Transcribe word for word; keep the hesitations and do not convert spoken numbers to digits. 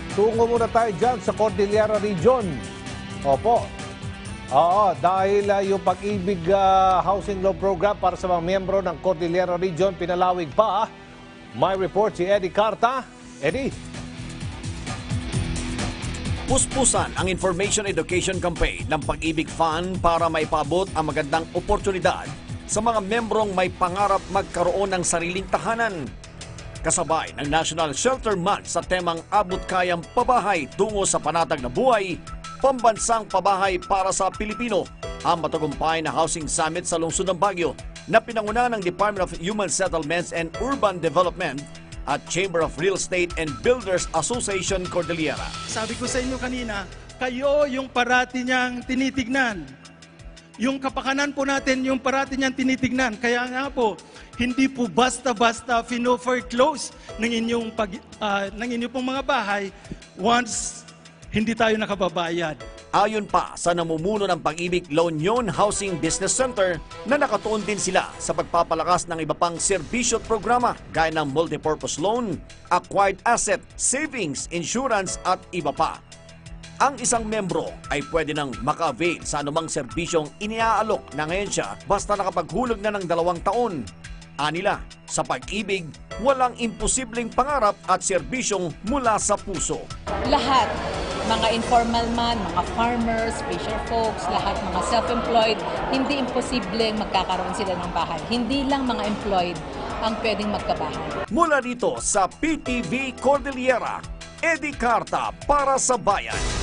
tungo muna tayo dyan sa Cordillera Region. Opo. Oo, dahil uh, yung Pag-ibig uh, Housing Loan Program para sa mga miyembro ng Cordillera Region pinalawig pa. May report si Eddie Carta. Eddie. Puspusan ang Information Education Campaign ng Pag-ibig Fund para maipaabot ang magandang oportunidad sa mga membrong may pangarap magkaroon ng sariling tahanan. Kasabay ng National Shelter Month sa temang Abot Kayang Pabahay tungo sa panatag na buhay, pambansang pabahay para sa Pilipino, ang matagumpay na Housing Summit sa lungsod ng Baguio na pinanguna ng Department of Human Settlements and Urban Development at Chamber of Real Estate and Builders Association Cordillera. Sabi ko sa inyo kanina, kayo yung parati niyang tinitignan. Yung kapakanan po natin, yung parati niyang tinitignan. Kaya nga po, hindi po basta-basta fino-foreclose ng inyong, pag, uh, ng inyong pong mga bahay once hindi tayo nakababayad. Ayon pa sa namumuno ng Pag-ibig La Union Housing Business Center na nakatuon din sila sa pagpapalakas ng iba pang serbisyo at programa gaya ng multipurpose loan, acquired asset, savings, insurance at iba pa. Ang isang membro ay pwede nang maka-avail sa anumang serbisyong iniaalok ng ahensya basta nakapaghulog na ng dalawang taon. Anila, sa Pag-ibig, walang imposibleng pangarap at serbisyong mula sa puso. Lahat, mga informal man, mga farmers, fisher folks, lahat mga self-employed, hindi imposibleng magkakaroon sila ng bahay. Hindi lang mga employed ang pwedeng magkabahay. Mula dito sa P T V Cordillera, Eddie Carta para sa Bayan.